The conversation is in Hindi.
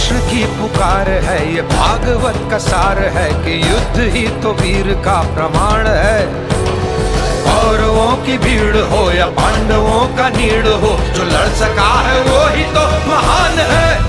कृष्ण की पुकार है, ये भागवत का सार है कि युद्ध ही तो वीर का प्रमाण है। कौरवों की भीड़ हो या पांडवों का नीड़ हो, जो लड़ सका